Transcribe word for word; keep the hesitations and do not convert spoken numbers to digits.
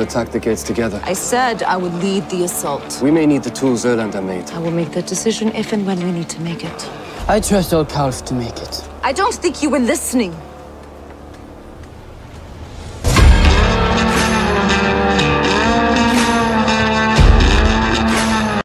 attack the gates together. I said I would lead the assault. We may need the tools Erlander made. I will make that decision if and when we need to make it. I trust old Kalf to make it. I don't think you were listening.